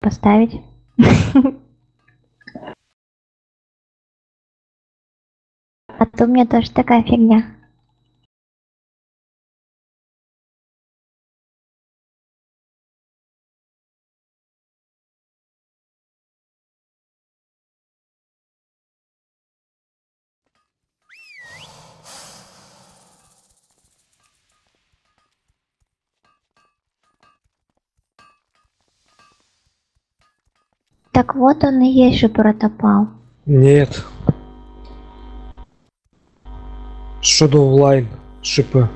поставить. А то у меня тоже такая фигня. Так вот он и есть же протопал. Нет. Shadow Line. Шипы.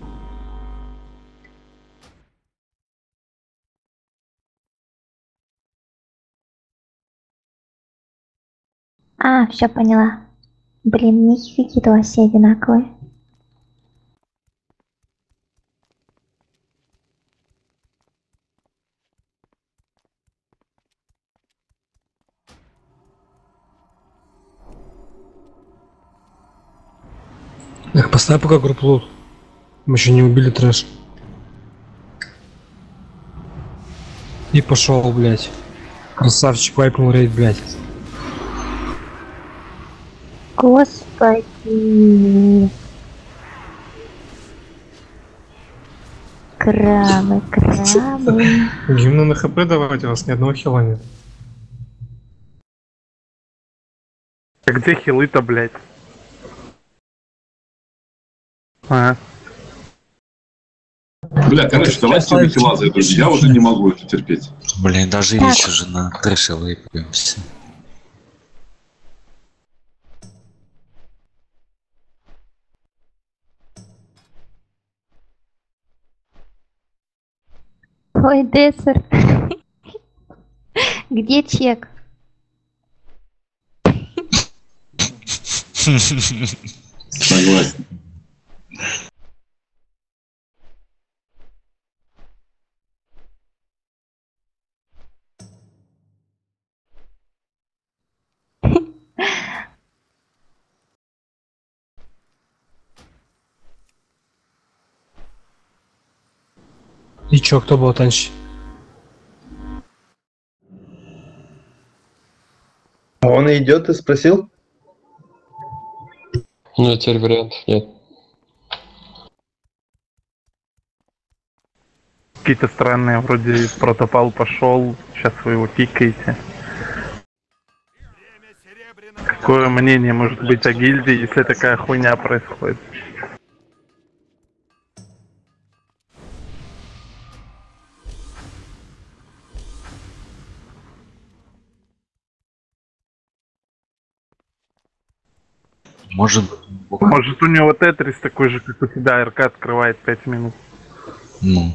А, все поняла. Блин, нифига какие-то все одинаковые. Эх, поставь пока группу лут. Мы еще не убили трэш. И пошел, блядь. Красавчик вайпнул рейд, блядь. Господи. Крабы, крабы. Гимну на хп давайте, у вас ни одного хила нет. А где хилы-то, блядь? А. Бля, короче, давайте на хила зайду. Я уже не могу это терпеть. Блин, даже еще же на трэше выпьемся. Ой, Дессер. Где чек? Согласен. И чё, кто был танчить? Он идет, ты спросил? Ну, теперь вариантов нет. Какие-то странные, вроде протопал пошел, сейчас вы его пикаете. Какое мнение может быть о гильдии, если такая хуйня происходит? Может у него Тетрис такой же, как у тебя, РК открывает 5 минут. Ну.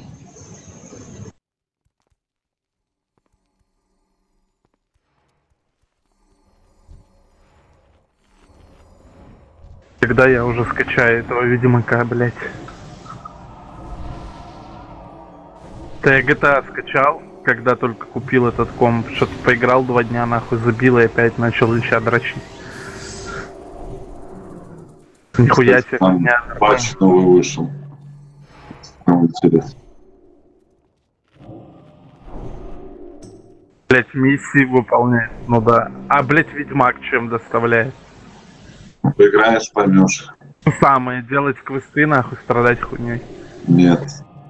Когда я уже скачаю этого ведьмака, блять. Да я GTA скачал, когда только купил этот комп. Что-то поиграл 2 дня, нахуй забил и опять начал леща дрочить. Нихуя себе. Патч новый вышел. Интересно. Блять, миссии выполняет. Ну да. А, блять, ведьмак чем доставляет? Поиграешь, поймешь. Самое, делать квесты, нахуй, страдать хуйней. Нет.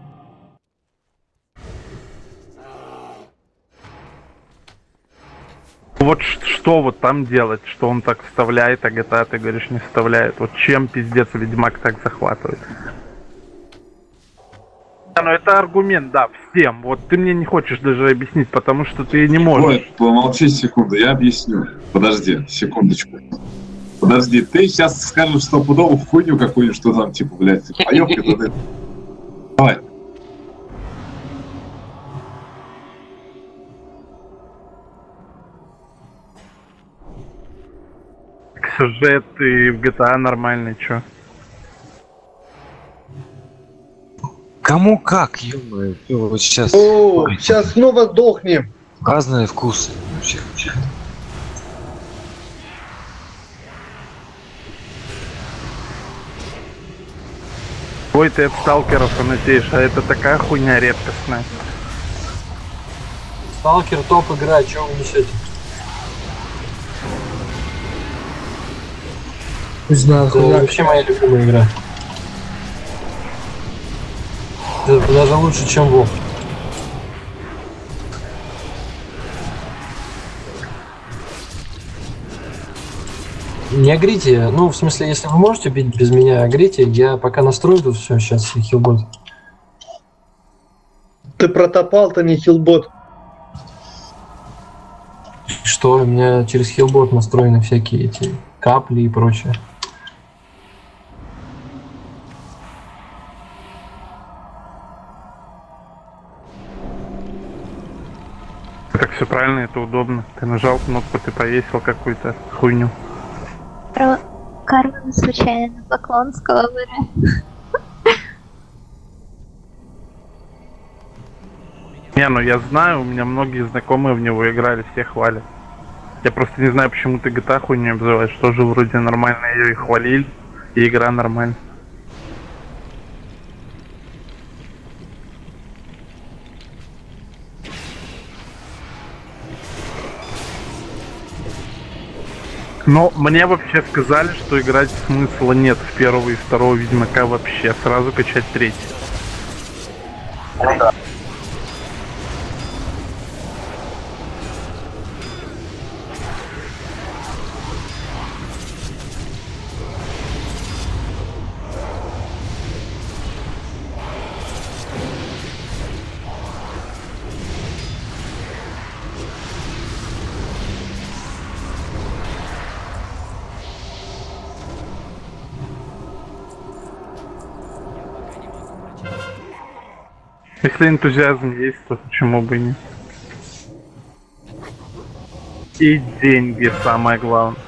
Вот что вот там делать, что он так вставляет, а GTA, ты говоришь, не вставляет. Вот чем пиздец ведьмак так захватывает? Ну это аргумент, да, всем. Вот ты мне не хочешь даже объяснить, потому что ты не можешь. Ой, помолчи секунду, я объясню. Подожди, секундочку. Подожди, ты сейчас скажешь стопудовую хуйню какую-нибудь, что там, типа, блядь, поёбки туда. Давай. Сюжет и в GTA нормальный, чё? Кому как, ё-моё, вот сейчас. О, сейчас снова сдохнем. Разные вкусы. Вообще. Ой, ты от сталкеров фанатеешь, а это такая хуйня редкостная. Сталкер топ игра, чё вы несете? Не знаю, Это хуяк. вообще моя любимая игра. Это даже лучше, чем WoW. Не агрите, ну, в смысле, если вы можете бить без меня, агрите, я пока настрою тут все, сейчас хилбот. Ты протопал-то, не хилбот. Что, у меня через хилбот настроены всякие эти капли и прочее. Так все правильно, это удобно. Ты нажал кнопку, ты повесил какую-то хуйню. Про Кармен случайно Поклонского вырос. Не, ну я знаю, у меня многие знакомые в него играли, все хвалят. Я просто не знаю, почему ты GTA хуйню обзываешь. Тоже вроде нормально ее и хвалили, и игра нормальная. Но мне вообще сказали, что играть смысла нет в первого и второго Ведьмака вообще. Сразу качать третий. Если энтузиазм есть, то почему бы и нет? И деньги самое главное.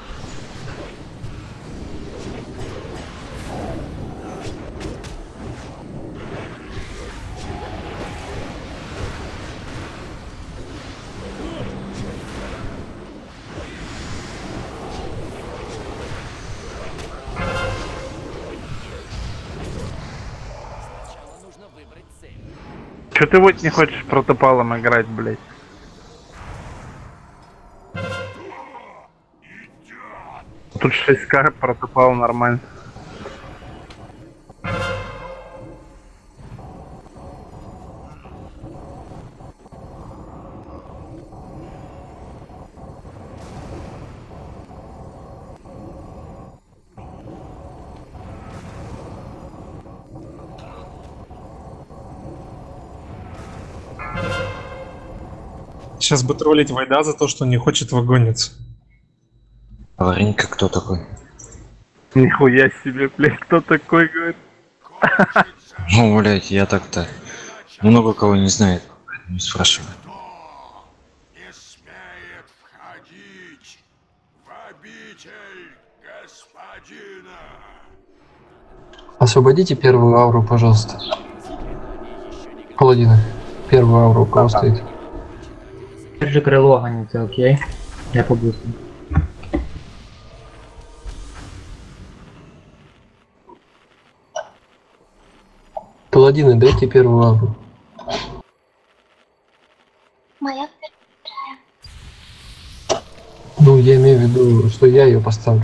Чё ты вот не хочешь протопалом играть, блять? Тут 6К протопал нормально. Сейчас бы троллить Вайда за то, что не хочет вагониться. Аварийка кто такой? Нихуя себе, блять, кто такой, говорит? Ну, блядь, я так-то много кого не знает, не спрашиваю. Не смеет входить в обитель господина. Освободите первую ауру, пожалуйста. Паладина. Первую ауру у кого стоит? Держи крыло, гоните, окей? Я побуду. Паладины, дайте первую ауру. Моя Ну, я имею в виду, что я ее поставлю.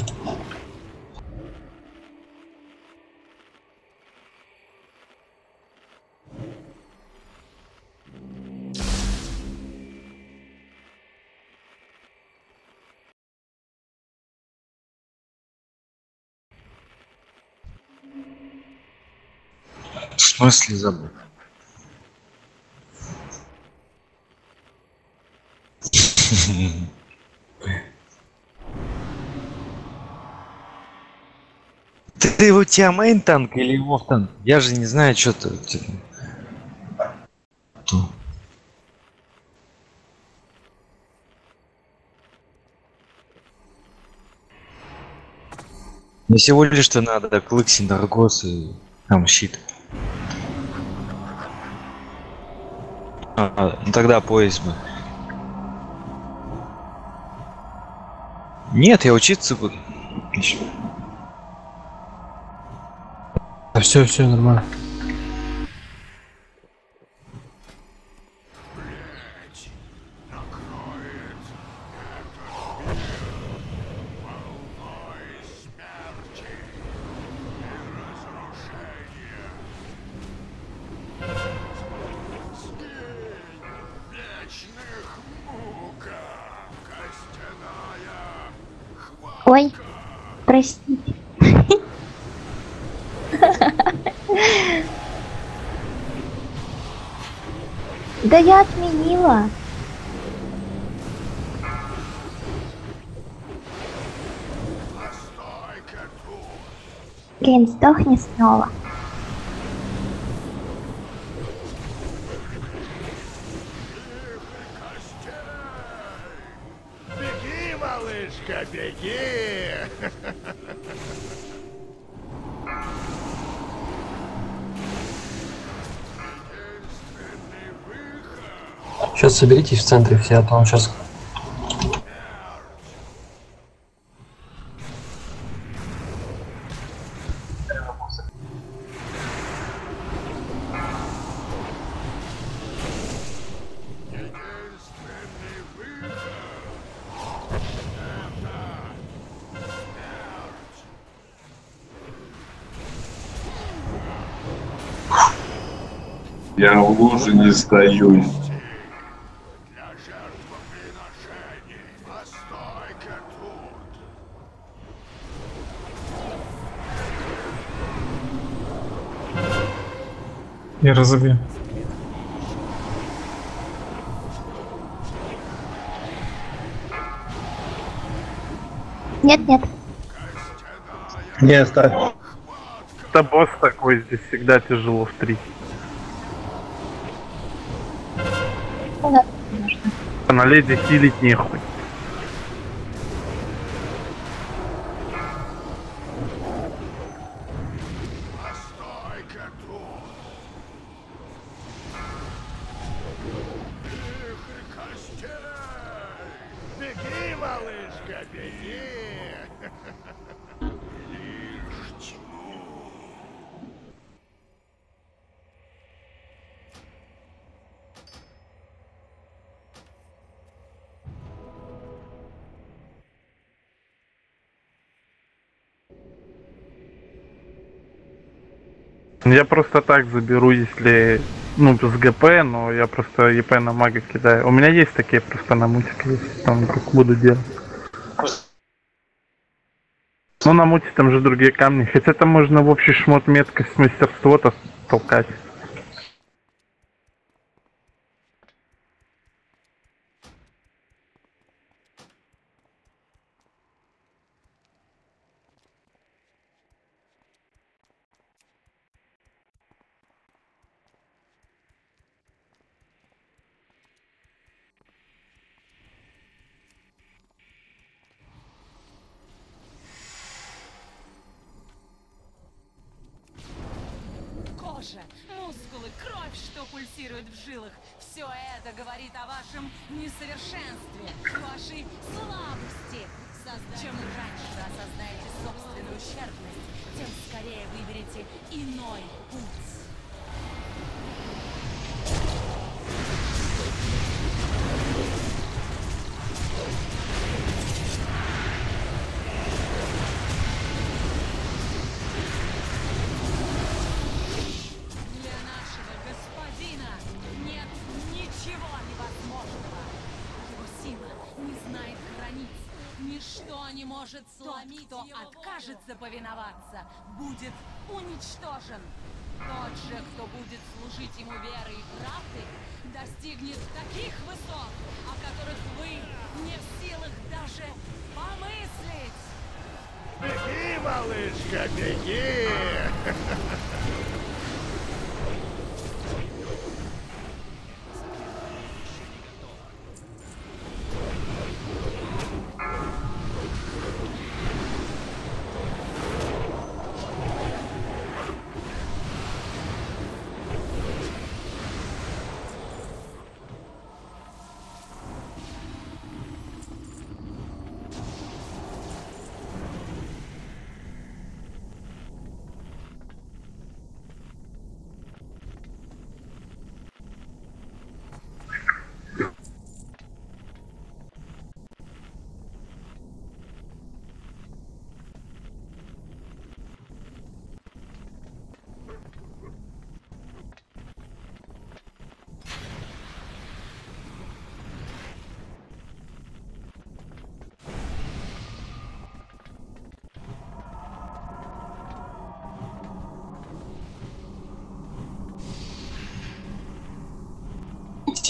В смысле забыл? Ты у тебя мейн танк или его танк? Я же не знаю, что ты. Мне всего лишь-то надо Клыксин, Аргос и там щит. Ну тогда пояс бы. Нет, я учиться буду. Еще. А все нормально. Ой, простите. Да я отменила. Блин, сдохни снова. Беги, малышка, беги! Сейчас соберитесь в центре все, а то он сейчас... Я в луже не стою. Для жертвоприношений постой-ка тут. Я разобью. Нет, нет. Не, оставь. Да босс такой, здесь всегда тяжело в 3. Ну да, конечно. А на леди хилить нехуй. Постой-ка тут. Вихрь костей! Беги, малышка, беги! Лишь тьму. Я просто так заберу, если... Ну, с ГП, но я просто ЕП на мага кидаю. У меня есть такие просто на мультике, если там вдруг буду делать. Ну, на муте там же другие камни. Хотя там можно в общий шмот меткость, мастерство-то толкать. Кожа, мускулы, кровь, что пульсирует в жилах. Все это говорит о вашем несовершенстве, вашей слабости. Чем раньше вы осознаете собственную ущербность, тем скорее выберете иной путь. Для нашего господина нет ничего невозможного. Его сила не знает границ. Ничто не может сломить. Тот, кто откажется повиноваться, будет уничтожен. Тот же, кто будет служить ему верой и правдой, достигнет таких высот, о которых вы не в силах даже помыслить. Беги, малышка, беги!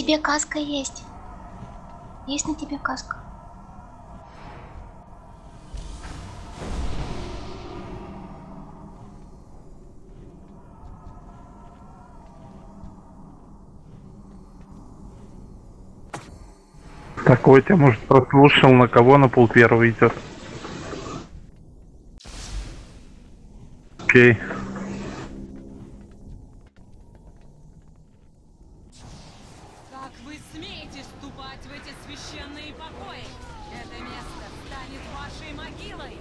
тебе каска есть. Есть на тебе каска. Такой тебя, может, прослушал, на кого на пул первый идет. Окей. Как вы смеете вступать в эти священные покои? Это место станет вашей могилой.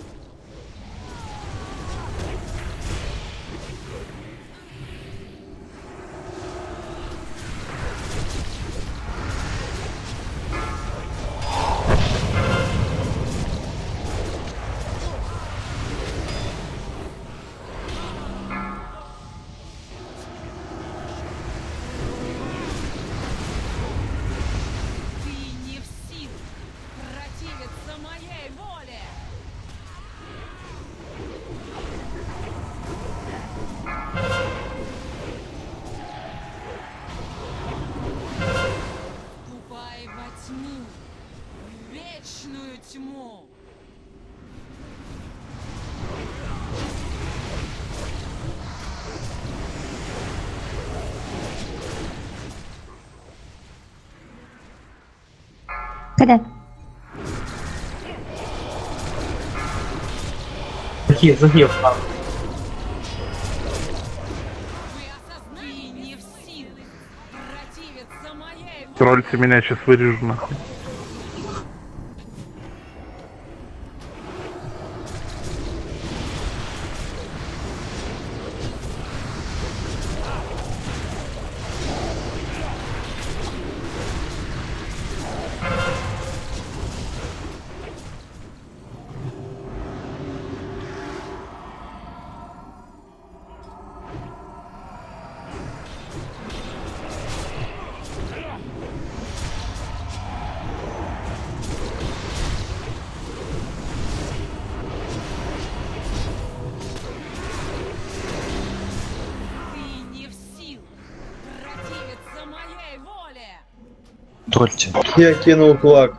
Ты не в силах противиться моей воле. Ступай во тьму, в вечную тьму. Когда? Захил. Вы осознали, не в силах противиться моей воле. Тролльте меня, сейчас вырежу нахуй. Ты не в силах противиться моей воле. Трольте. Я кинул кулак.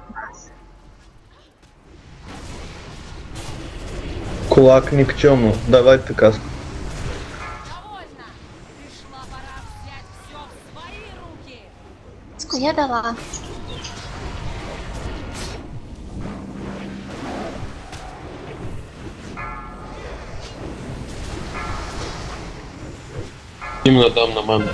Кулак ни к чему. Давай ты каску. Довольно. Пришла пора взять все в свои руки. Каску я дала. Именно дам на ману.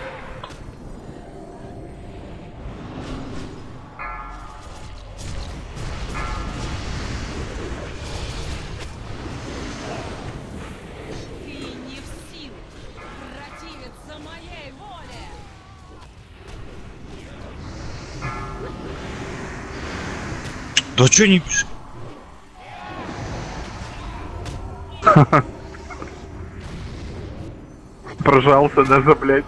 Ты не в силах противиться моей воле. Да чё не пишешь? Прожался даже, блядь.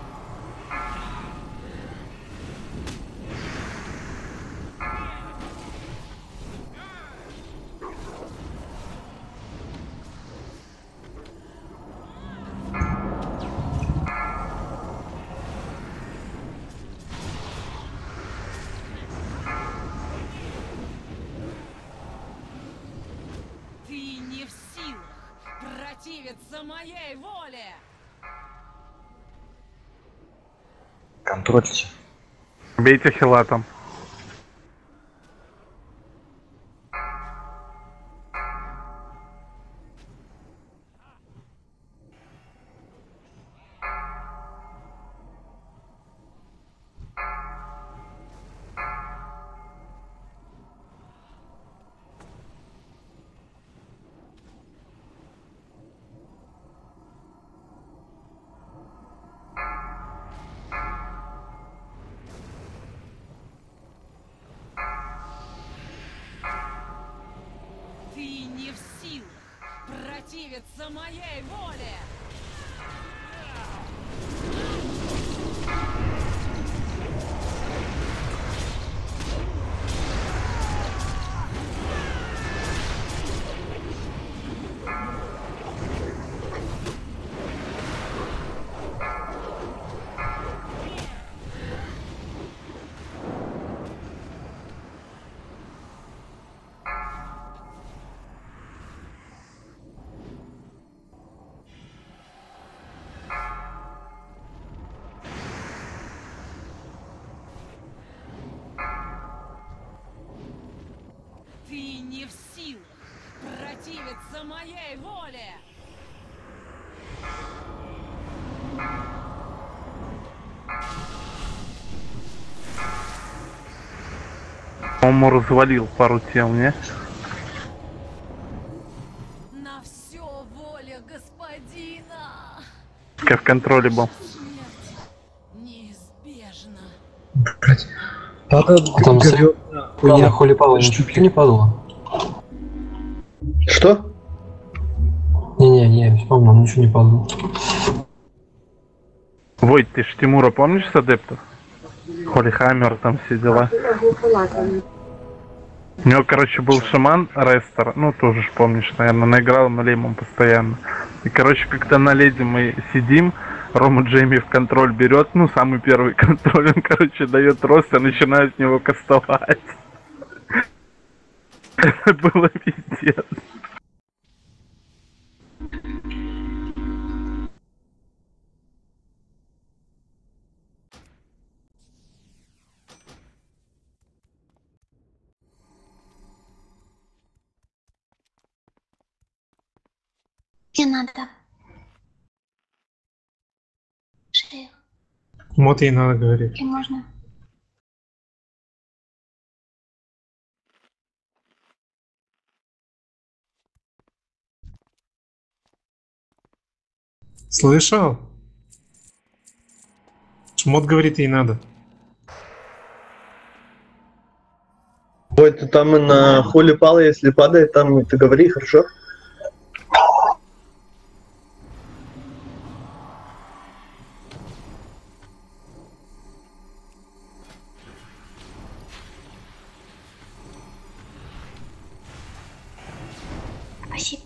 Ты не в силах противиться моей воле. Контрольте. Бейте хилатом. Ты не в силах противиться моей воле. противиться моей воле! По-моему, развалил пару тел, не? На все воля господина! Я в контроле был. Неизбежно. Блять. Падал, Там горел. на Холи Пала ничего не падало. Что? Не, вспомнил, ничего не падало. Войт, ты ж Тимура помнишь с адептов? Холи Хаммер, там все дела. У него, короче, был шаман Рестер, ну, тоже ж помнишь, наверное, наиграл на Леймом постоянно. И, короче, когда на леди мы сидим, Рома Джейми в контроль берет, ну, самый первый контроль, он, короче, дает рост, и начинает с него кастовать. Это было пиздец. Не надо. Шею. Вот ей надо говорить. И можно. Слышал? Шмот говорит, ей надо. Ой, ты там и на Холи Пала, если падает, там ты говори, хорошо? Спасибо.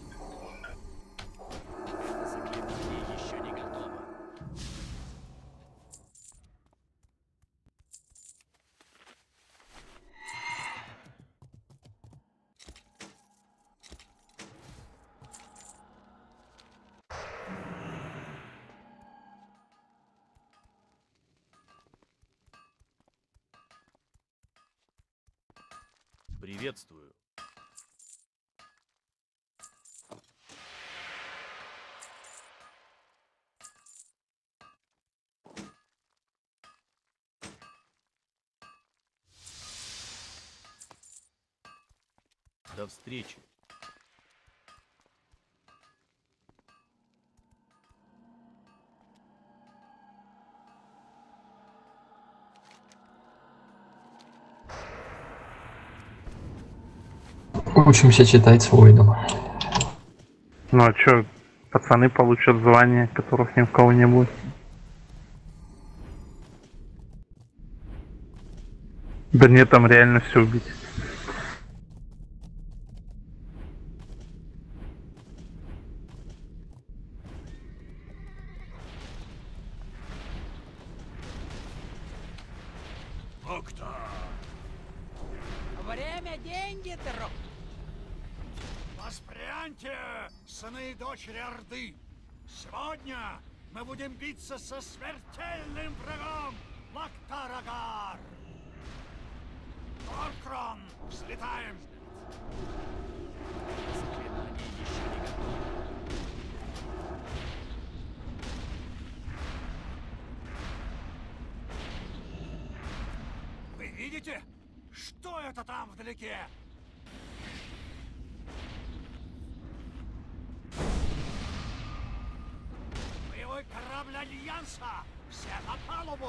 Приветствую. До встречи. Учимся читать с Войдом. Ну а чё, пацаны получат звания, которых ни у кого не будет. Да нет, там реально все убить. Время, деньги, друг. Воспряньте, сыны и дочери Орды. Сегодня мы будем биться со смертельным врагом Лактарагар. Оркрон, взлетаем. Заклинание еще не готово. Вы видите? Что это там вдалеке? Боевой корабль Альянса! Все на палубу!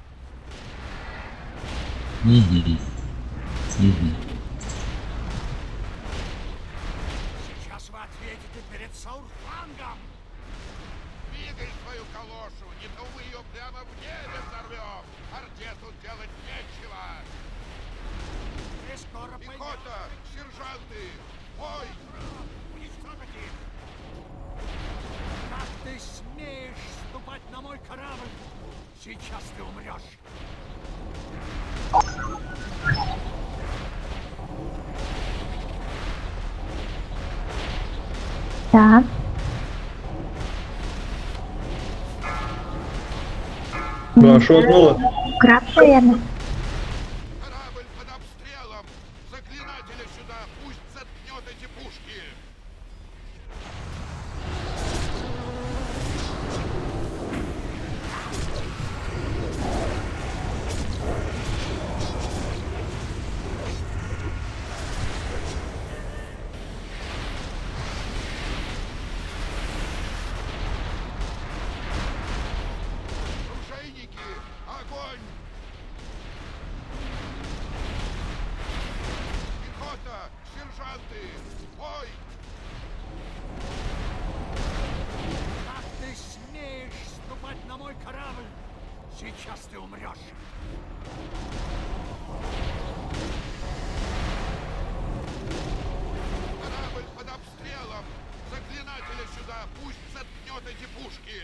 Сейчас вы ответите перед Саурфангом! Двигай свою калошу, не то мы ее прямо в небе взорвем! Орде тут делать нечего! И скоро Пехота! Сержанты! Ой! Уничтожить их! Как ты смеешь ступать на мой корабль? Сейчас ты умрешь! Да. Ну а что было? Краб, наверное. Заклинателя сюда! Пусть заткнет эти пушки! Оружейники, огонь! Пехота, сержанты, бой! Как ты смеешь ступать на мой корабль? Сейчас ты умрешь. Корабль под обстрелом! Заклинателя сюда, пусть заткнет эти пушки!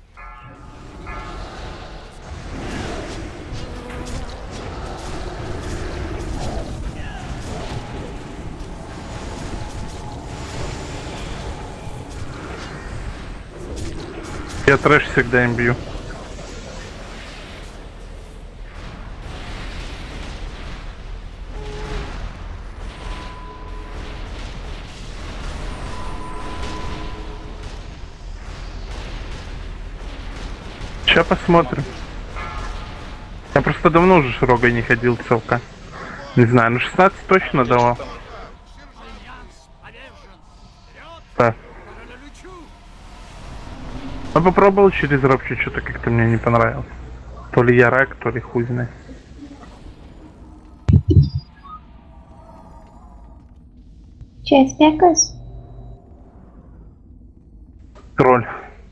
Я трэш всегда им бью. Сейчас посмотрим. Я просто давно уже с Рогой не ходил целка. Не знаю, ну 16 точно давал. Да. Я попробовал через ропчу, что-то как-то мне не понравилось. То ли я рак, то ли хуй знает. Че, спекас? Тролль.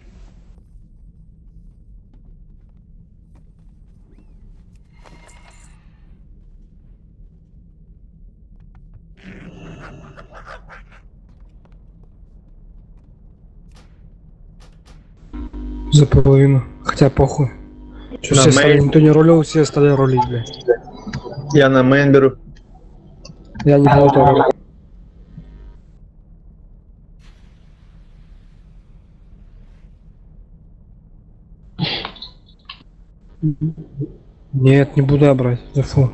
За половину. Хотя похуй. Че, На все стали, мейн. никто не рулил, все стали рулить, блядь. Я на мейн беру. Я не буду рулить. Нет, не буду я брать. За фу.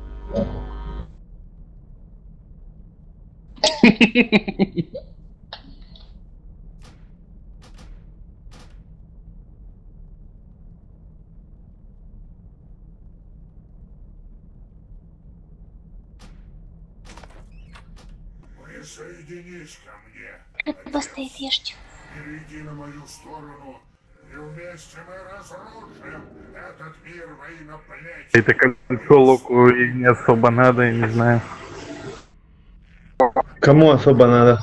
Присоединись ко мне. Поставь ешьте. Перейди на мою сторону, и вместе мы разрушим этот мир во имя плети. Это кольцо Локу и не особо надо, я не знаю. Кому особо надо?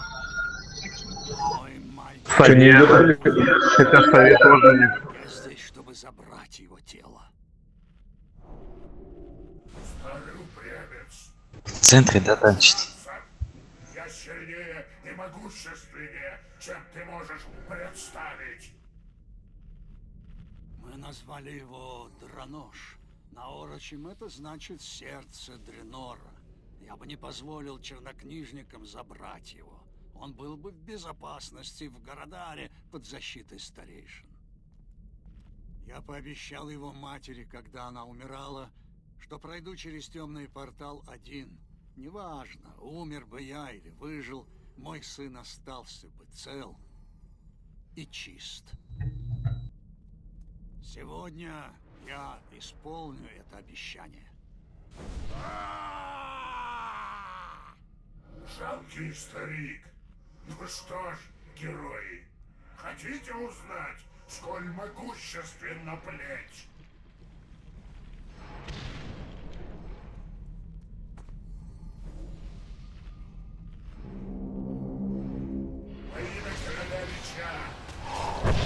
Совет. Хотя совет тоже не... Я здесь, чтобы забрать его тело. Старый упрямец. В центре, да, танчит? Я сильнее и могущественнее, чем ты можешь представить. Мы назвали его Дранош. На орочем это значит сердце Дренора. Я бы не позволил чернокнижникам забрать его. Он был бы в безопасности в Городаре под защитой старейшин. Я пообещал его матери, когда она умирала, что пройду через темный портал один. Неважно, умер бы я или выжил, мой сын остался бы цел и чист. Сегодня я исполню это обещание. Жалкий старик. Ну что ж, герои, хотите узнать, сколь могущественна плеть? Во имя короля Лича.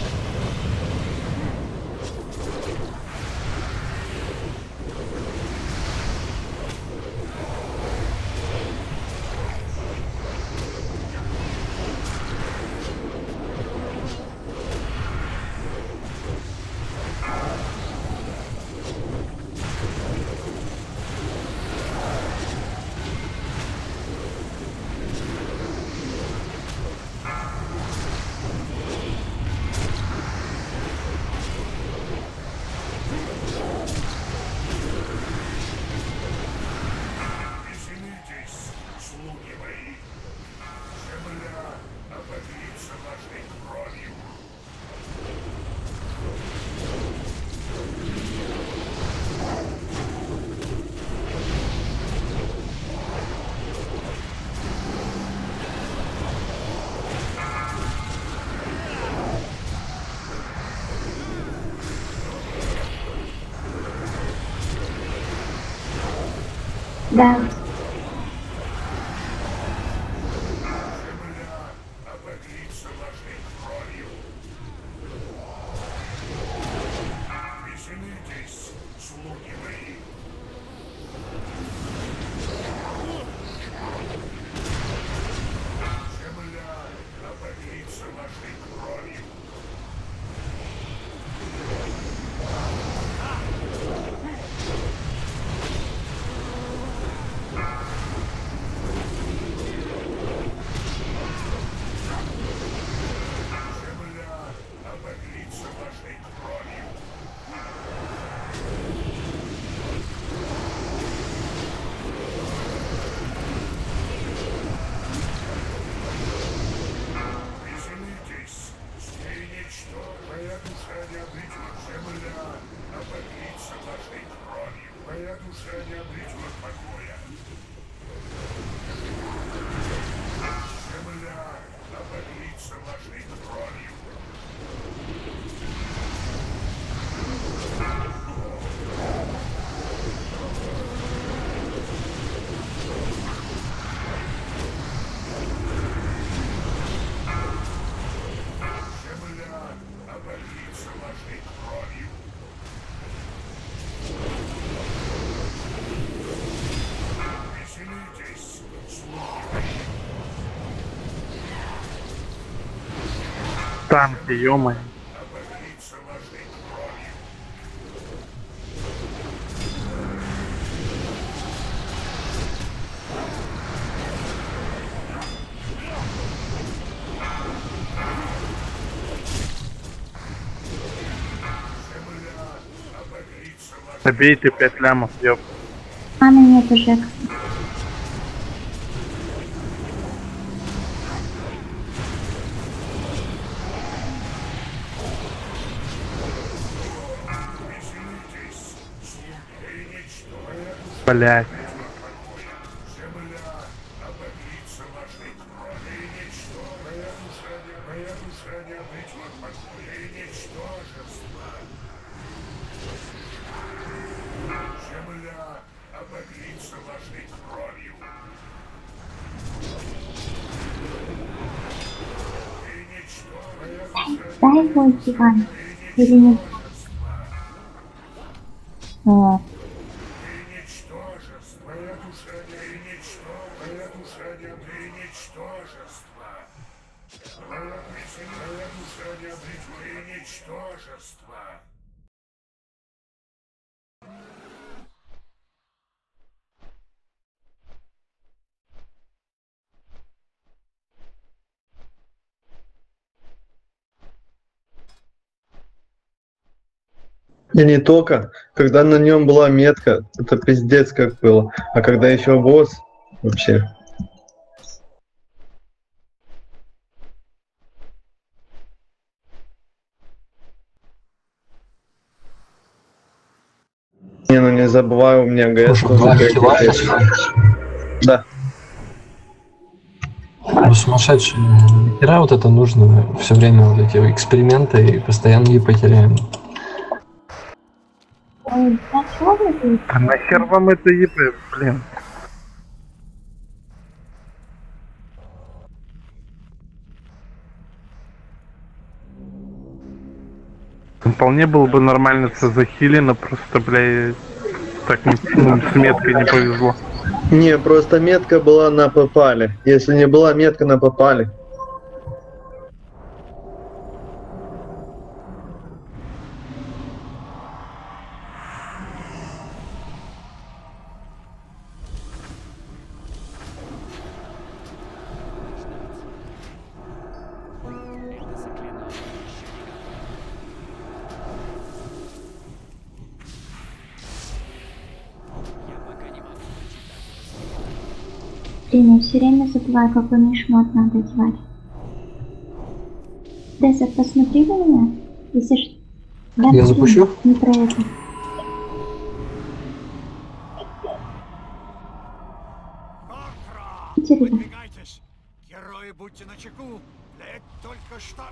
Да. Танки, ё-моё. Забейте 5 лямов, ёп. Маны нет уже. Блять. Дай его Иван. Или нет? О. И не только, когда на нем была метка, это пиздец как было. А когда еще босс, вообще. Не, ну не забывай, у меня ГС Слушай, тоже два как килла есть. Да. Ну, сумасшедшие. Нахера вот это нужно все время вот эти эксперименты и постоянно их потеряем. Ой, да чё вы тут? А нахер вам это ебать, блин? Вполне было бы нормально все захилено, просто, блядь, так с меткой не повезло. Не, просто метка была на попале. Если не была метка на попале. Блин, я все время забываю, какой мне шмот надо одевать. Деза, посмотри на меня. Если ж... Да, Я блин, запущу? Не про это. Интересно. Выдвигайтесь! Герои, будьте начеку! Лед только что...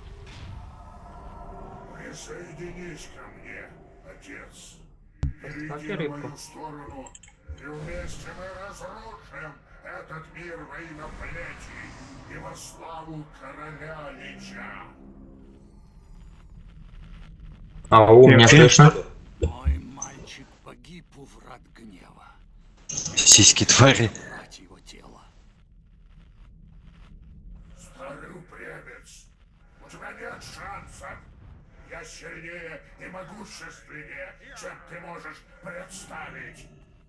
Присоединись ко мне, отец. Ставьте Перейди на рыбку. мою сторону И вместе мы разрушим этот мир во имя плети и во славу короля Лича. Ау, меня слышно? Мой мальчик погиб у врат гнева. Сиськи твари. Брать его тело. Старый упрямец, у тебя нет шансов. Я сильнее и могущественнее, чем ты можешь представить.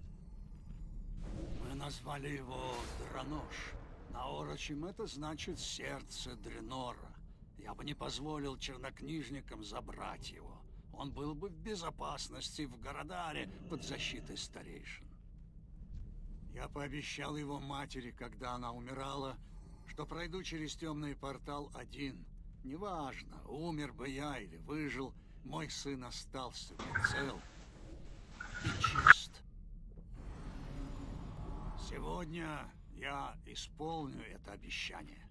Мы назвали его Дранош. На орочем это значит сердце Дренора. Я бы не позволил чернокнижникам забрать его. Он был бы в безопасности в Городаре под защитой старейшин. Я пообещал его матери, когда она умирала, что пройду через темный портал один. Неважно, умер бы я или выжил, мой сын остался бы цел и чист. Сегодня я исполню это обещание.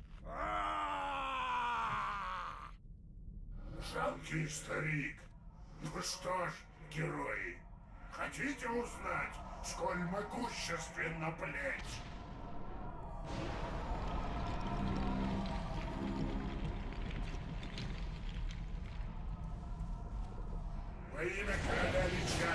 Жалкий старик. Ну что ж, герои, хотите узнать, сколь могущественна плеть? Во имя короля Лича.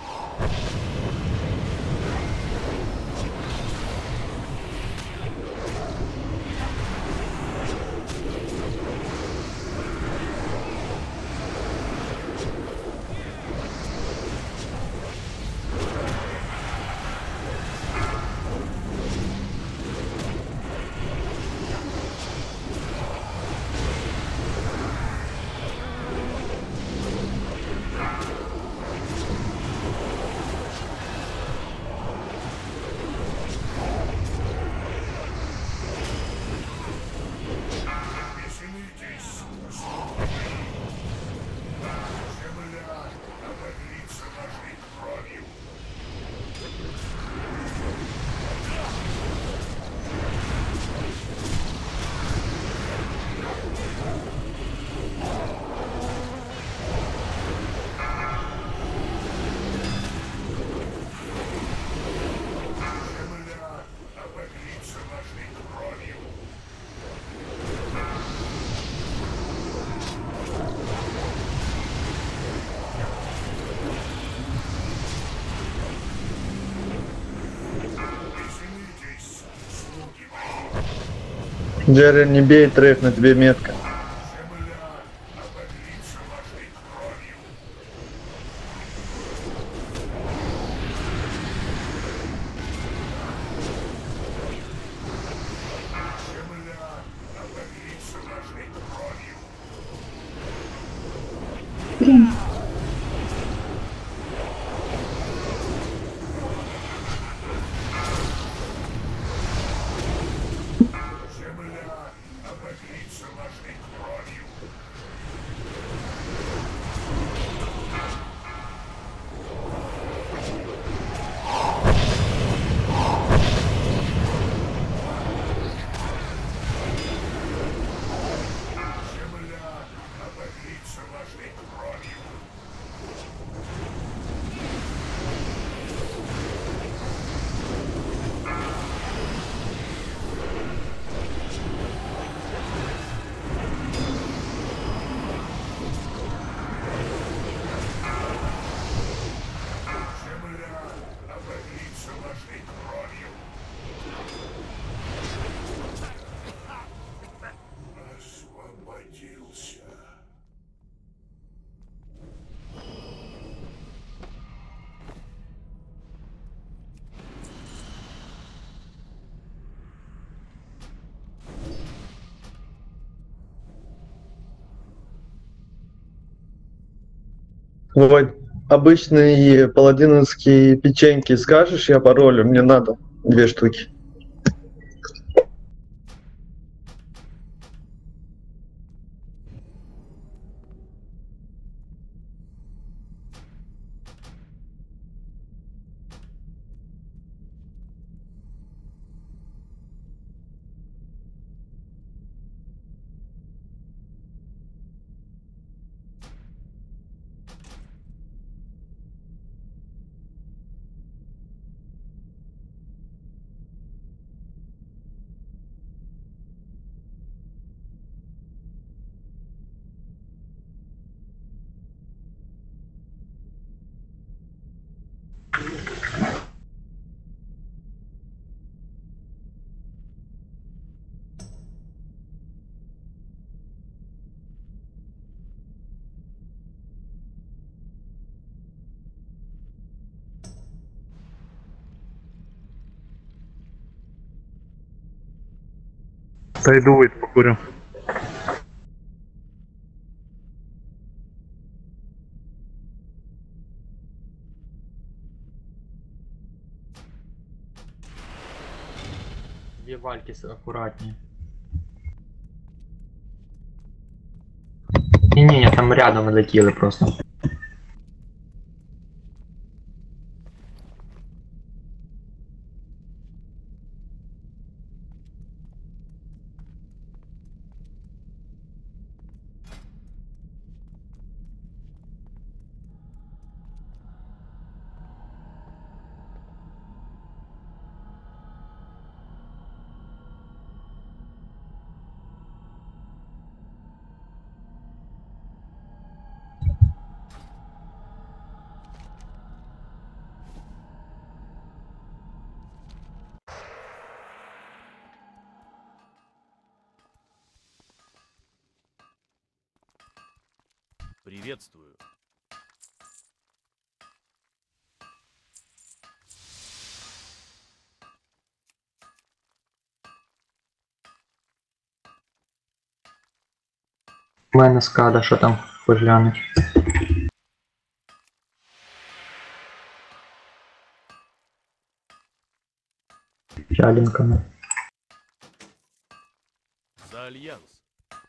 Джерри, не бей треф, на тебе метка. Блин. Вот, обычные паладиновские печеньки скажешь, я паролю, мне надо 2 штуки. Зайду, выйду, покурю. Две вальки аккуратнее. Не-не-не, там рядом летіли просто. Приветствую. У мене скада, що там поглянуть. Чалінками. За Альянс.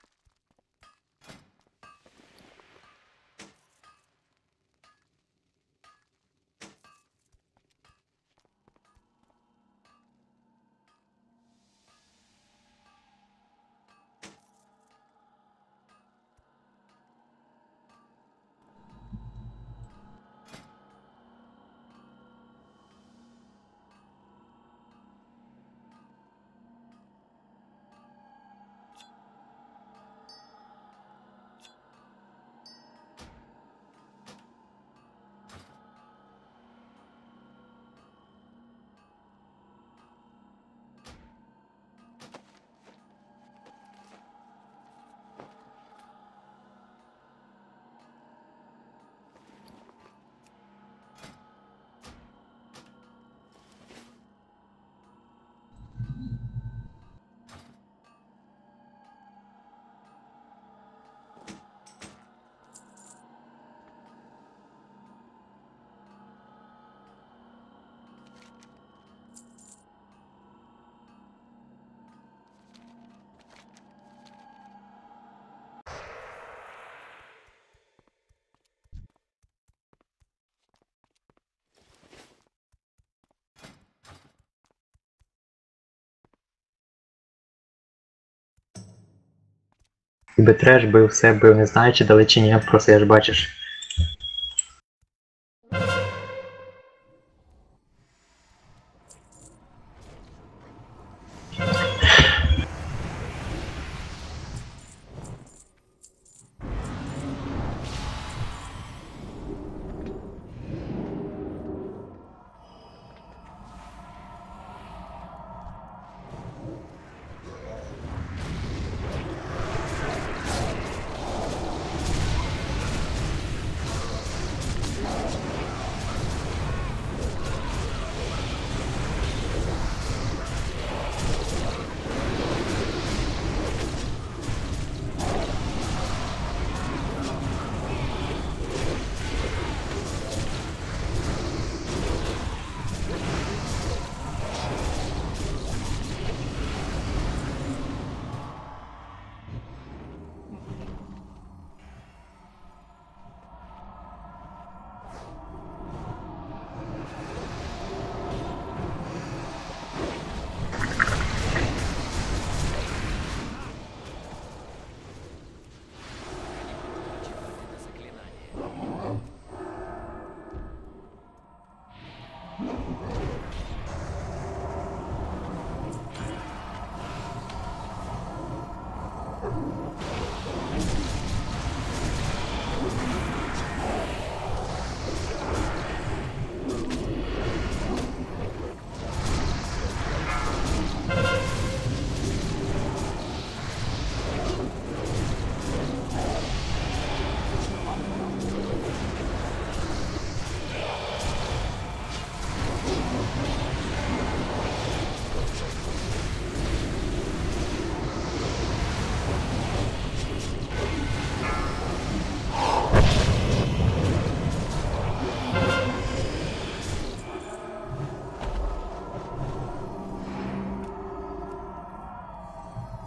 Якби треш бив, все бив, не знаю, чи дали чи ні, просто я ж бачиш.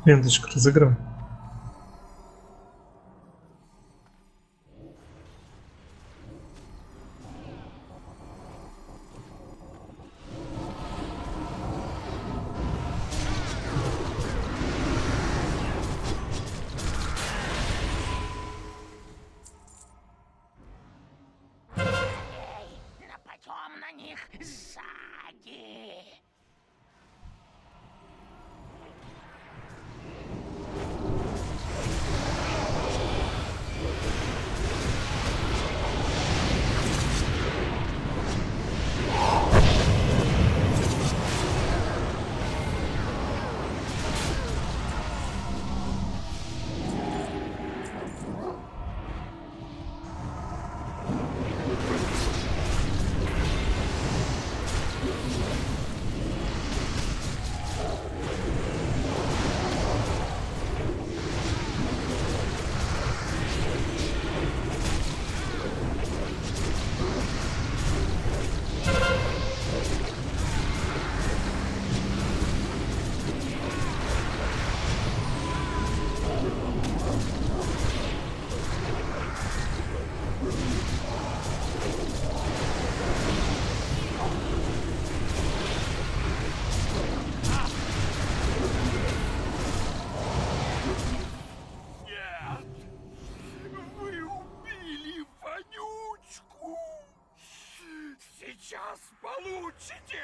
Ленточку разыгрывай. Нападем на них сзади. Сейчас получите!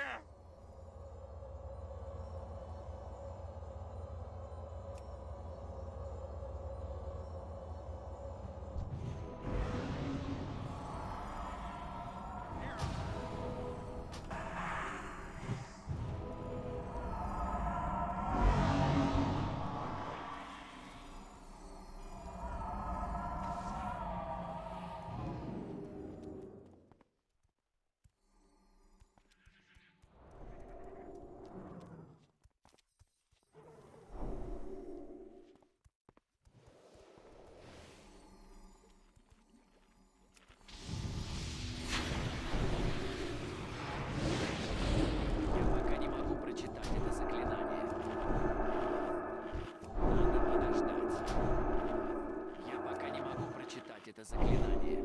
Это заклинание.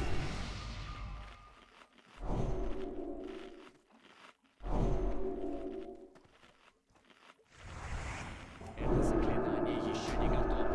Это заклинание еще не готово.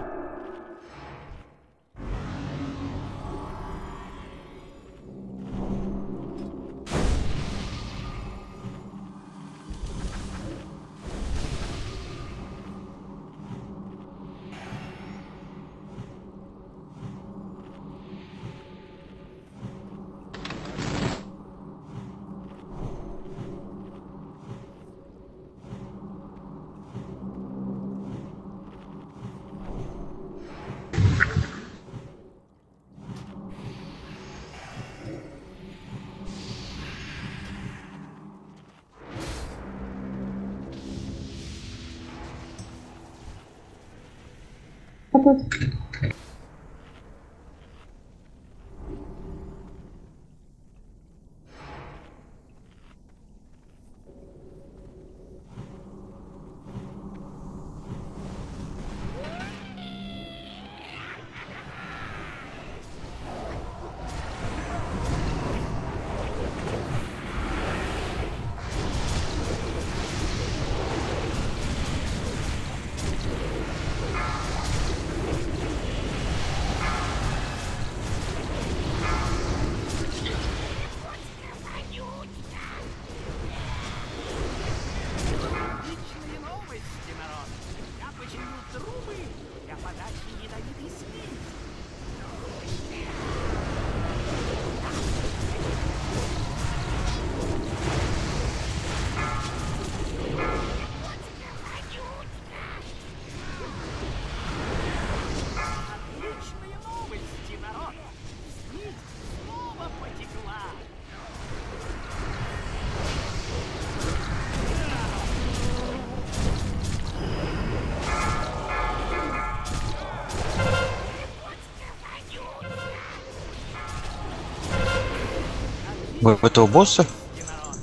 В этого босса?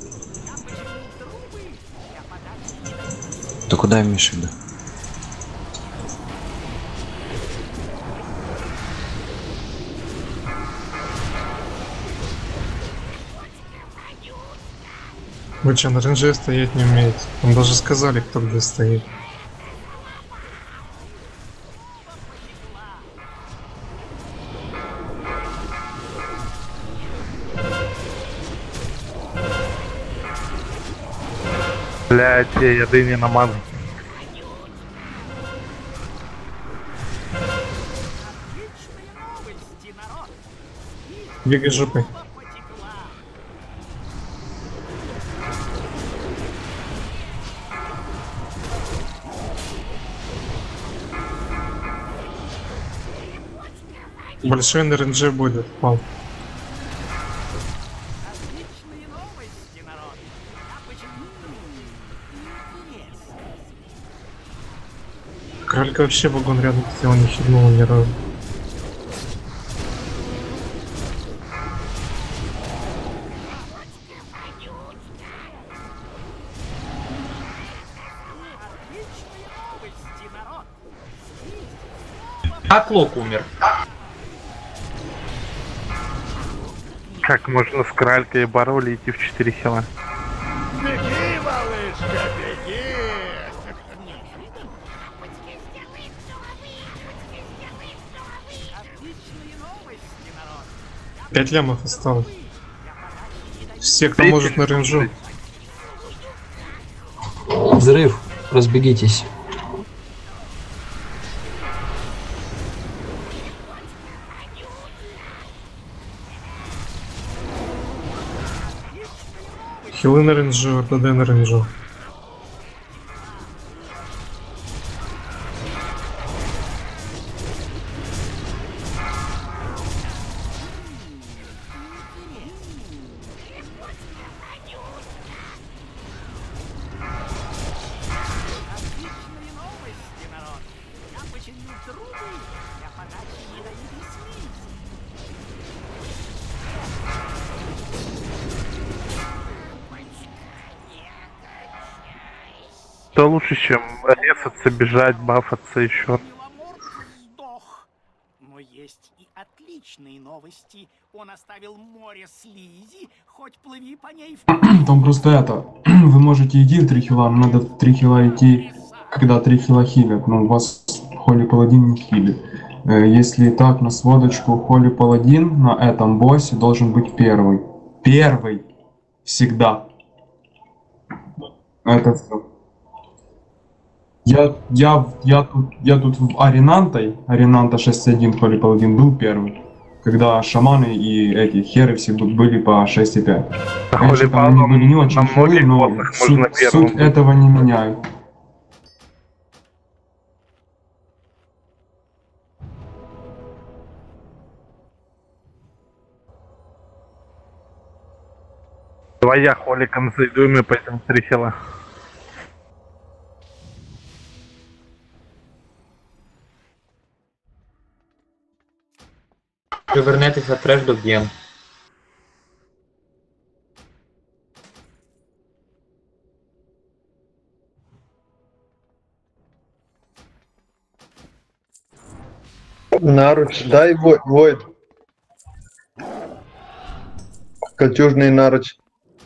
Ты куда имеешь в виду? Вы что, на ренже стоять не умеете? Вам даже сказали, кто где стоит. Блядь, я дыни намазал. Двигай жопой. Большой на ренже будет, пал. Кралька вообще вагон рядом сел, не хернула ни разу. Как Лок умер? Как можно с Кралькой и Бароли идти в 4 хила? Беги, малышка, беги! 5 лямов осталось. Все, кто может на ренжу. Взрыв, разбегитесь. Хилы на ренжу, РДД на ренжу. Что лучше, чем резаться, бежать, бафаться еще? Но есть и отличные новости. Он оставил море слизи, хоть плыви по ней в... Там просто это, вы можете идти в 3 хила, но надо в 3 хила идти, когда 3 хила хилят, но у вас Холли Паладин не хилит. Если так, на сводочку, Холли Паладин на этом боссе должен быть первый. Первый! Всегда. Это все. Я тут в Аренанта 6.1 Холли Паладин был первый. Когда шаманы и эти херы все были по 6.5. Конечно, там они были не очень хилы, но суть этого не меняет. Давай я холиком зайду, и мы пойдем 3 хила. Ви вернетеся треш доб'єм. Наруч, дай Войд. Кольчужный наруч.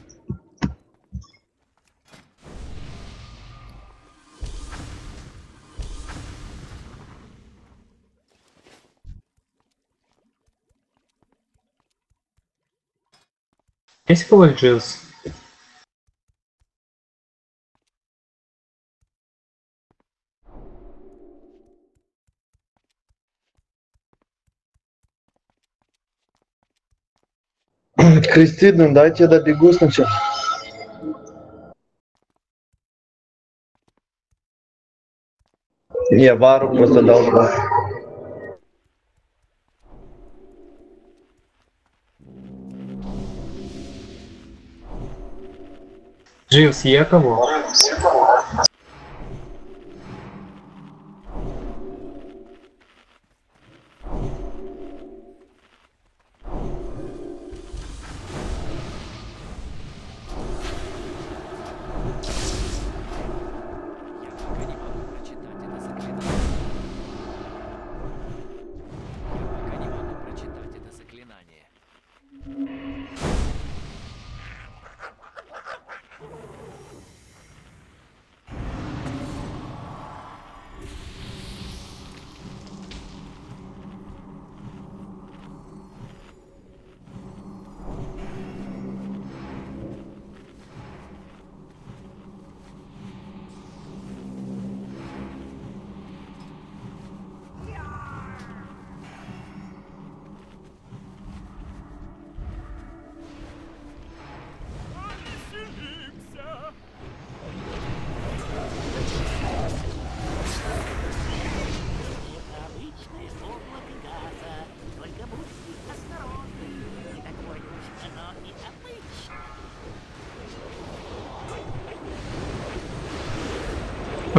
Есть кого Джилс? Кристина, дайте я добегу сначала. Не, Вару просто должен. Дживс є кого?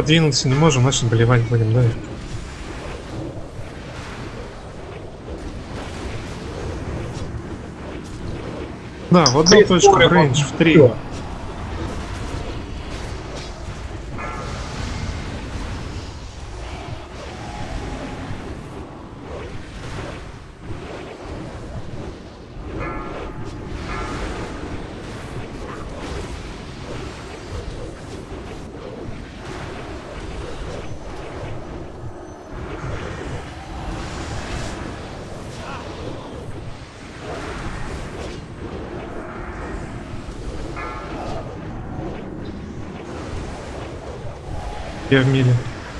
подвинуться не можем, значит болевать будем, да? Да, в одну точку, рейндж в 3. Я в мире.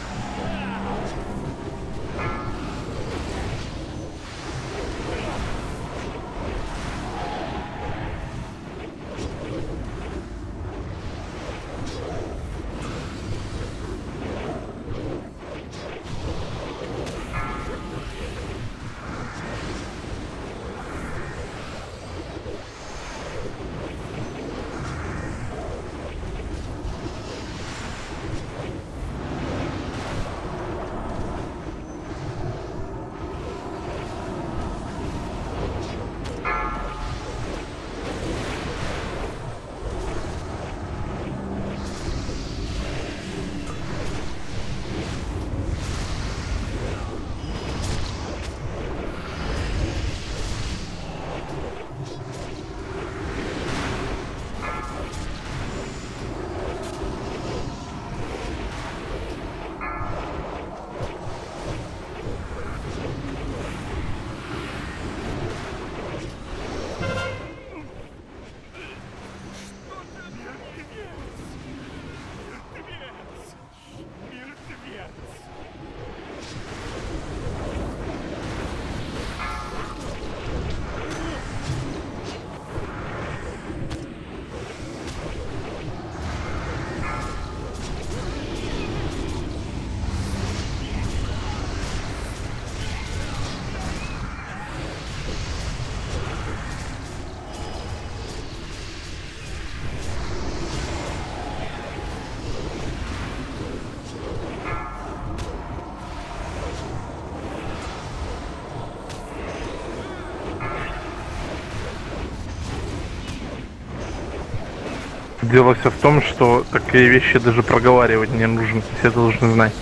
Дело все в том, что такие вещи даже проговаривать не нужно, все должны знать.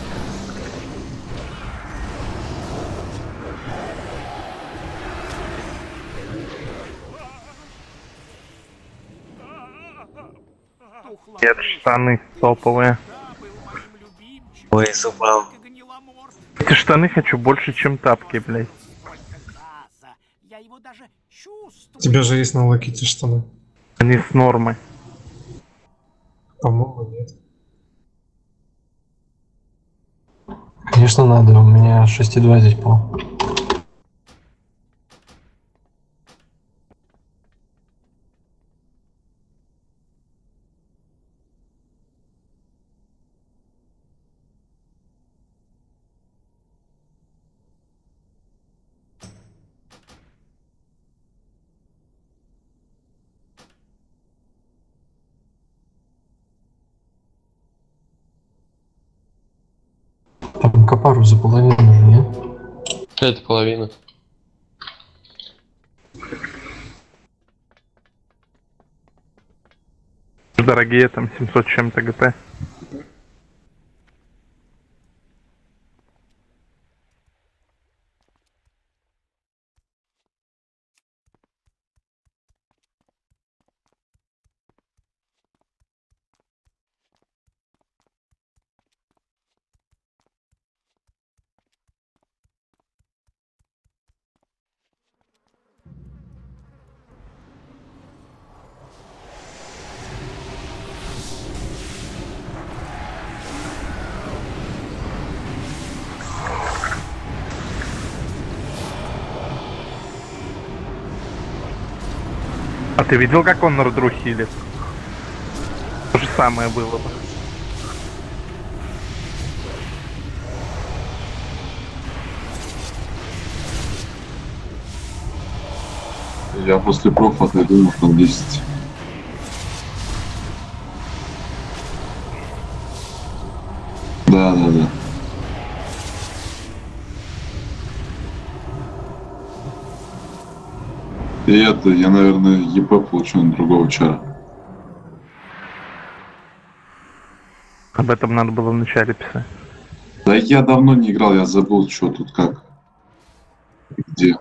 Нет, штаны топовые. Ой, упал. Эти штаны хочу больше, чем тапки, блядь. У тебя же есть на лаките штаны. Они с нормой. По-моему, нет. Конечно надо, у меня 6,2 здесь пол. Там копару за половину же, нет? Это половина. Дорогие, там 700 чем-то ГТ. А ты видел, как он на Рдру хилит? То же самое было бы. Я после профа отойду на 10. И это, я, наверное, ЕП получу на другого чара. Об этом надо было вначале писать. Да я давно не играл, я забыл, что тут как. Где.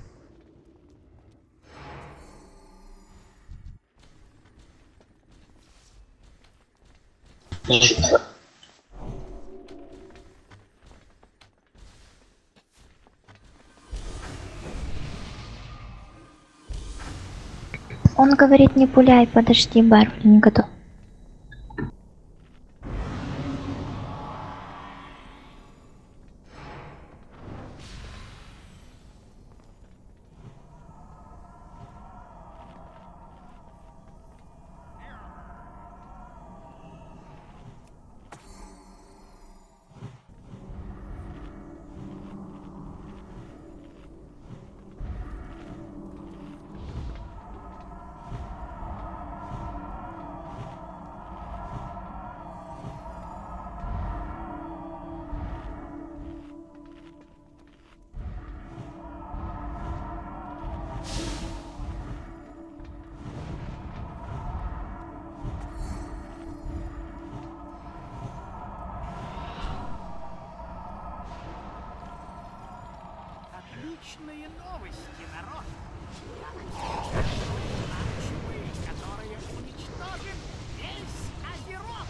Он говорит, не пуляй, подожди, Барбари не готов. Отличные новости, народ! Я чумы, которые уничтожит весь Азерот!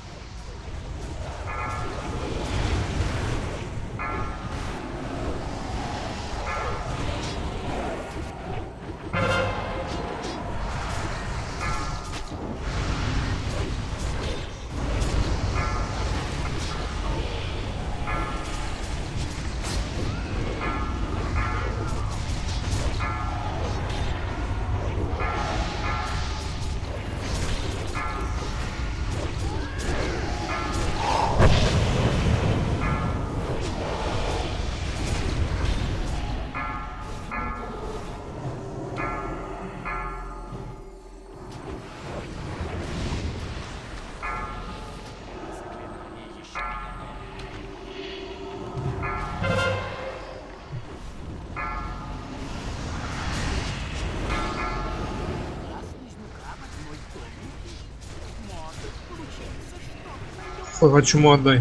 Ой, чему отдай?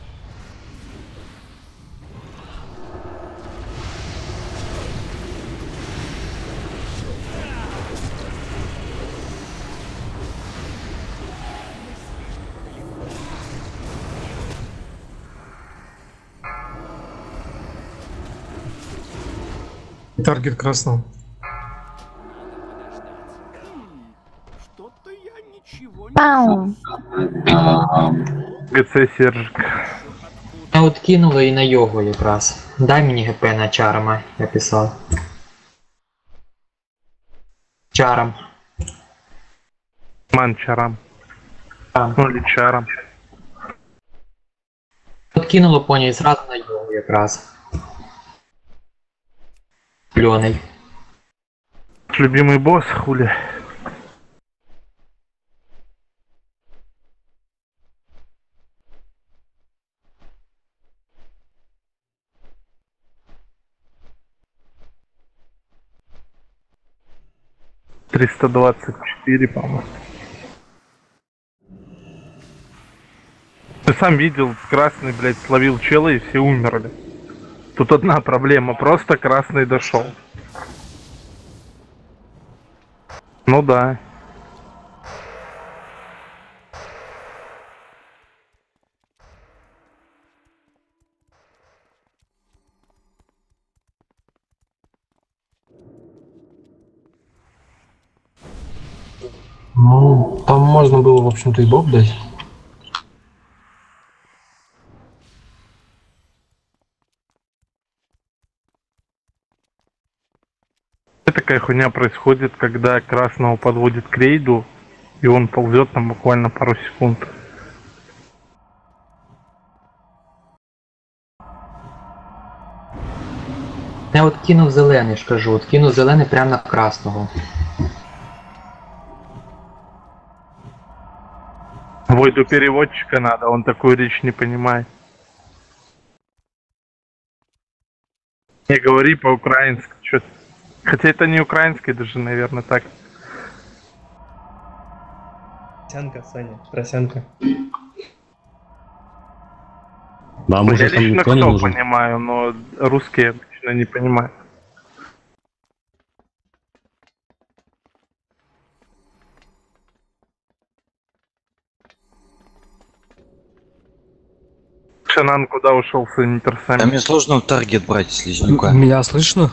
Таргет красного. Пау! ГЦ Сержик. А от кинуло і на його якраз. Дай мені ГП на чарама, я писав. Чарам. Ман чарам. Ну или чарам. От кинуло поні і зразу на його якраз. Кльоний. Любимый босс, хули. $324, по-моему. Ты сам видел, красный, блядь, словил чела и все умерли. Тут одна проблема, просто красный дошел. Ну да. Ну, там можно было, в общем-то, и боб дать. Такая хуйня происходит, когда красного подводит к рейду, и он ползет там буквально пару секунд. Я от кинув зелений, ж кажу, от кинув зелений прямо на красного. Войду переводчика надо, он такую речь не понимает. Не говори по-украински, что Хотя это не украинский даже, наверное, так. Просянка, Саня, просянка. Да, Я может, там лично никто не кто нужен. понимаю, но русские я точно не понимаю. Шанан куда ушел с своими персами? А мне сложно в таргет брать слизнюка. Меня слышно?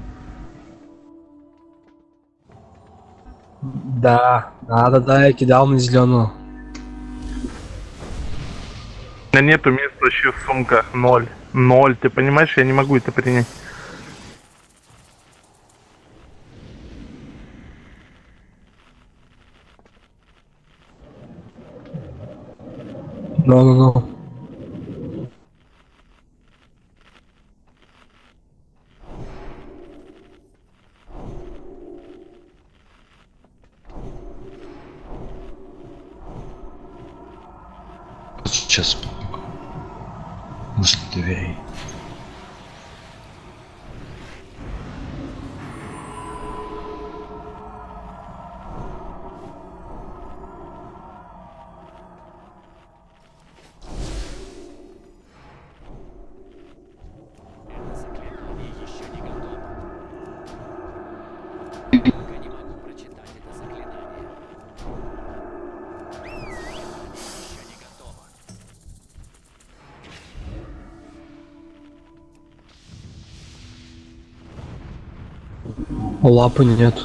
Да, да, я кидал на зеленую. У меня нету места, вообще сумка 0. 0, ты понимаешь, я не могу это принять. Ну. Сейчас. Возле дверей. Это заклинание еще не готово. Пока не могу прочитать это заклинание. Еще не готово. Лапы нет.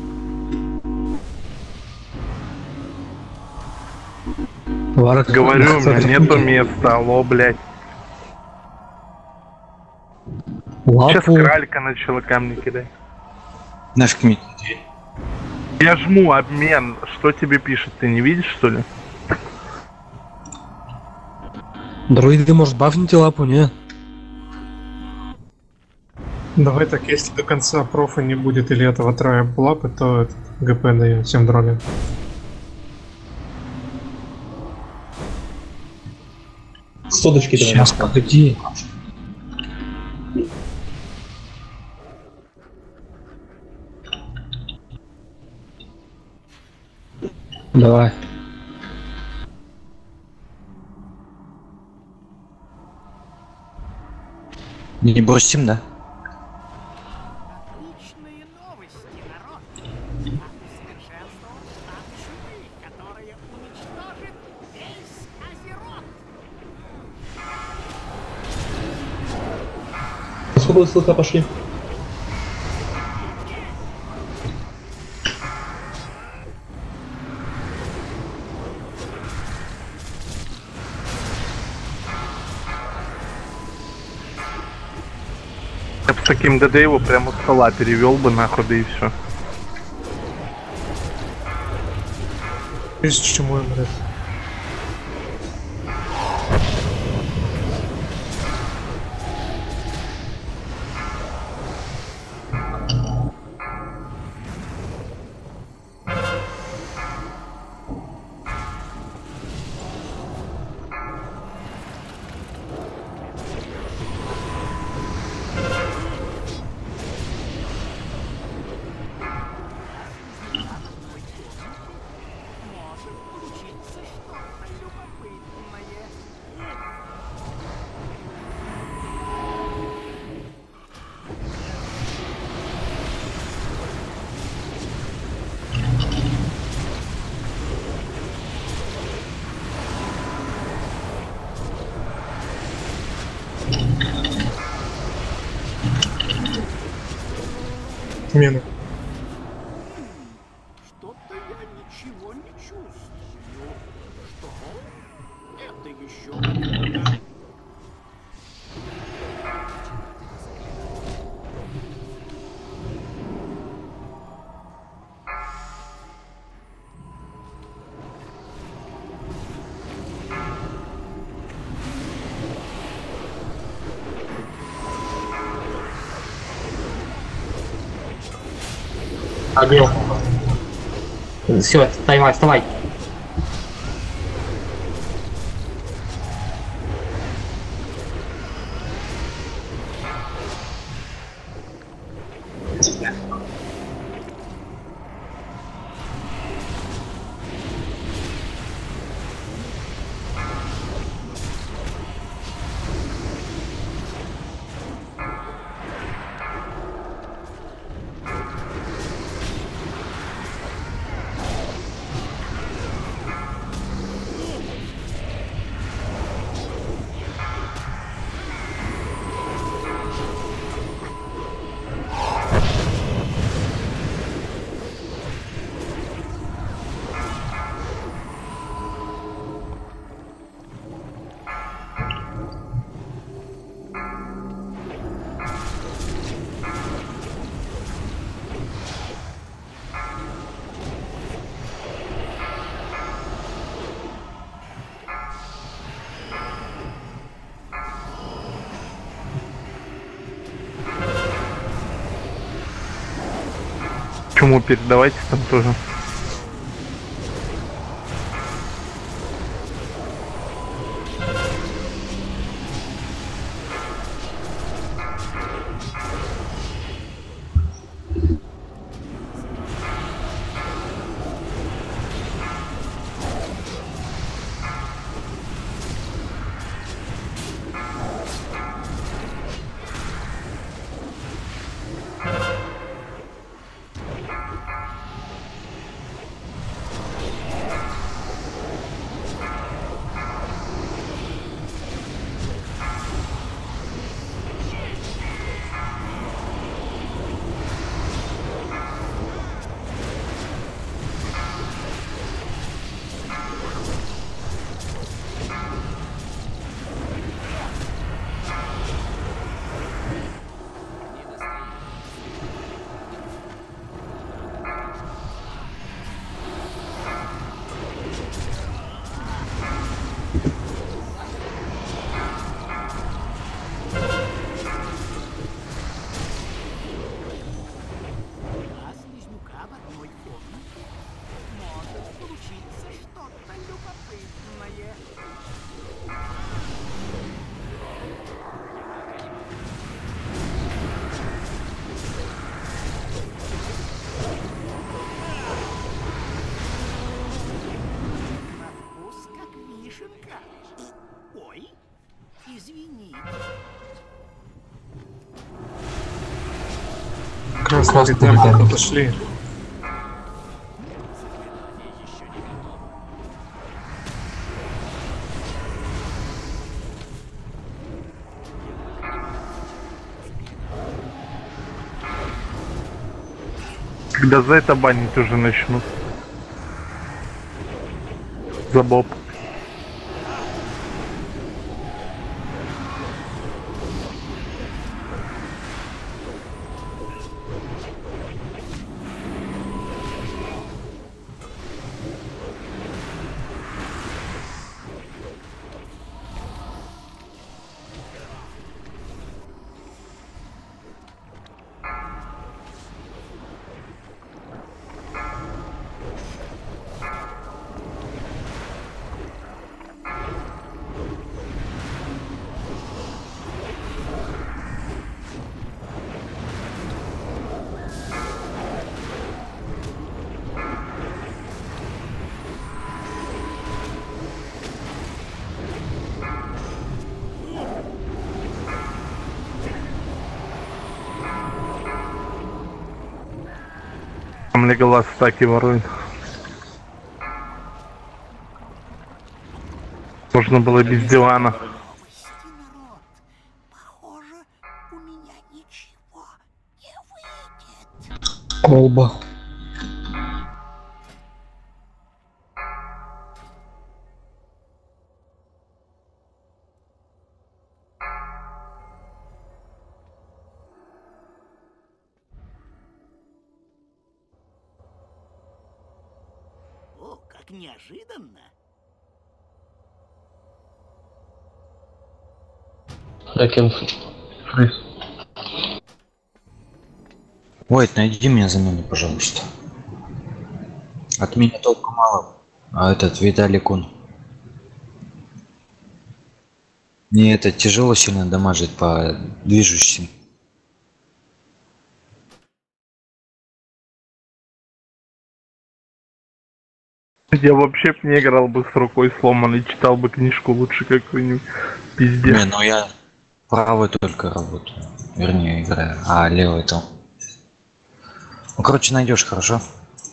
Варок, Говорю, у меня нету места, алло, блядь. Сейчас Лапу. кралька начала камни кидать. Нафиг мне. Я жму обмен, что тебе пишет, ты не видишь, что ли? Друиды, может, бафните лапу, не? Давай так, если до конца профа не будет или этого трая лапы, то этот ГП даем всем дроне. Соточки давай. Сейчас, погоди. Давай. Не бросим, да? Отличные новости, народ. Усовершенствован штаб чумы, которая уничтожит весь Азерот. Сколько ссылка пошли? Я бы с таким ДД его прямо с стола перевел бы нахуй, да и все. Из чему им, блядь? Может получиться что-то любопытное. Отмена. Что-то я ничего не чувствую. Что? Это еще откуда? Огнем. Все, вставай, вставай. Чему передавайте там тоже. Ой, извини. Красные темпы подошли. Когда за это банить уже начнут. За боб. Там Леголас стаки ворует. Можно было без дивана. Колба. О, как неожиданно. Фриз. Ой, найди меня замену, пожалуйста. От меня толку мало. А этот Виталик он. Мне это тяжело сильно дамажит по движущимся. Я вообще б не играл бы с рукой сломанной, читал бы книжку лучше какую-нибудь. Пиздец. Не, ну я правой только работаю. Вернее, играю. А левый там. Ну, короче, найдешь, хорошо?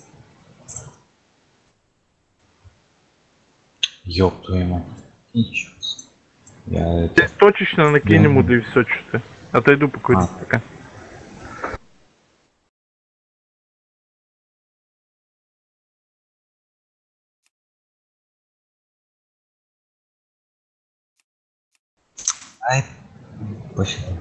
Ёб твою мать. Я это... Здесь точечно накинем ему, да и все, что ты. Отойду покурить пока. Ай, спасибо.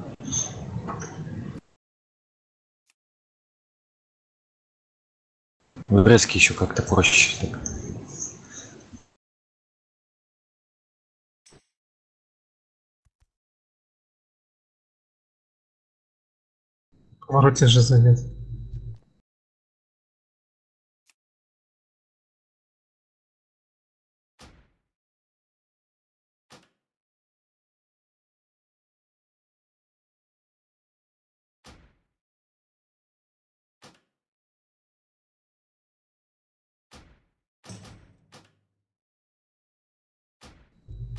В резке еще как-то проще. Так. В вороте же занят.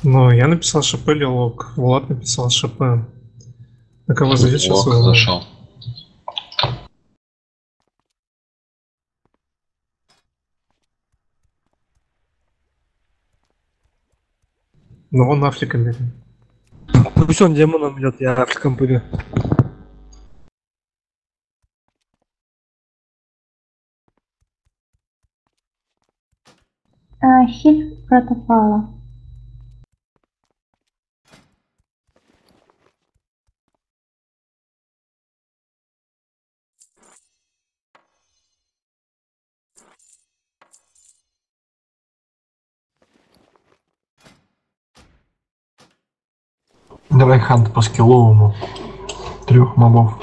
Ну, я написал ШП или лог. Влад написал ШП. На кого зайдет сейчас? Лог зашел. Ну, он Африком берет. Ну пусть он демоном идет, я Африком пойду. Щит протопала. Давай хант по скилловому. 3 мобов.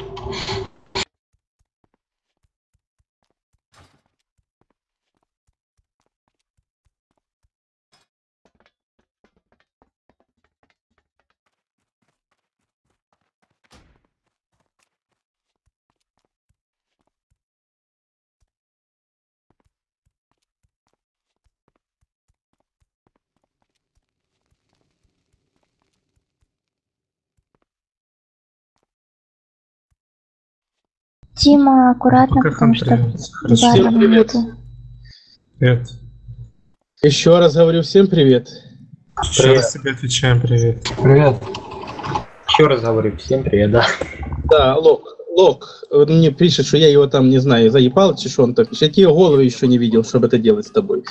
Тима, аккуратно, Пока потому хант что... требуется. Хорошо. Да, там Привет. люди. Привет. Еще раз говорю, всем привет. Еще раз тебе отвечаем привет. Привет. Еще раз говорю, всем привет, да. Да, Лок мне пишет, что я его там, не знаю, заебал, чи что он так пишет. Я головы еще не видел, чтобы это делать с тобой.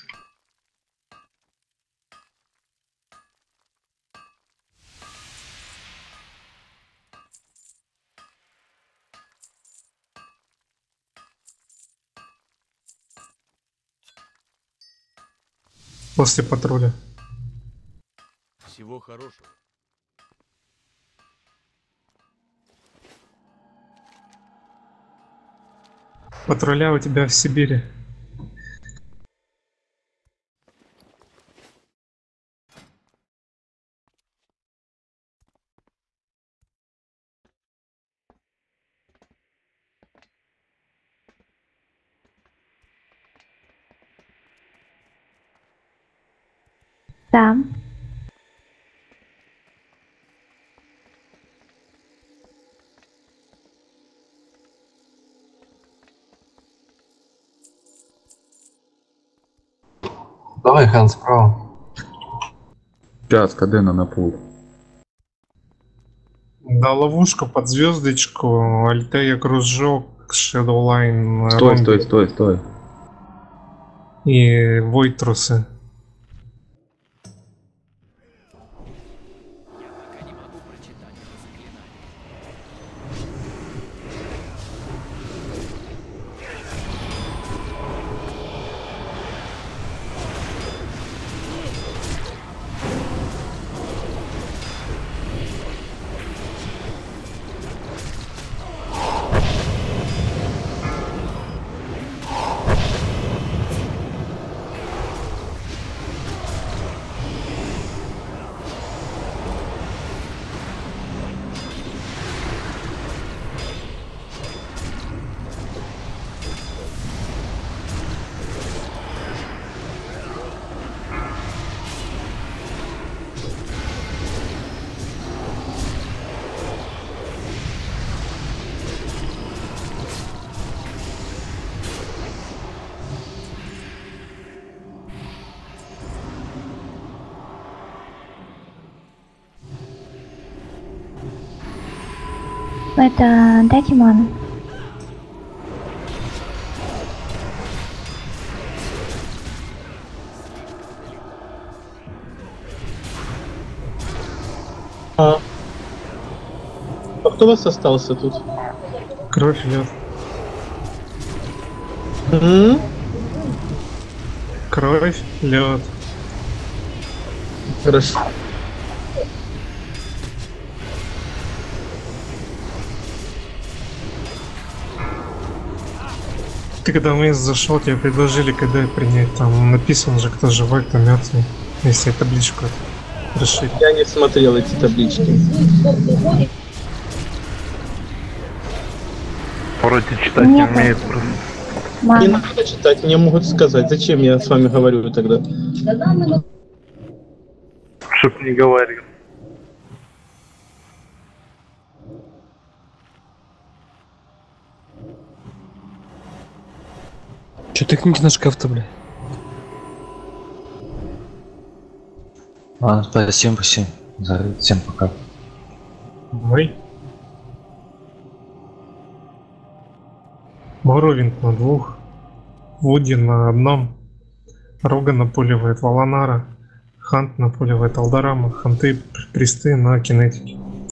После патруля. Всего хорошего. Патруля у тебя в Сибири. Да. Давай хан справа. Сейчас, Кадена на пул. Да, ловушку под звездочку, Альтея кружок, Shadowline, Стой. И Войтрусы. Это дайте ману. А кто у вас остался тут? Кровь лед. Кровь, лед. Хорошо. Ты когда в месяц зашел, тебе предложили КД принять, там написано же, кто живой, кто мертвый, если табличку расширить. Я не смотрел эти таблички. Вроде читать не умеет просто. Не надо читать, мне могут сказать. Зачем я с вами говорю тогда? Чтоб не говорил. Че ты книги на шкаф-то, бля? Ладно, спасибо. Всем пока. Ой. Моровинг на 2. Вуди на 1. Рога напуливает Валанара. Хант напуливает Алдарама. Ханты, присты на кинетике.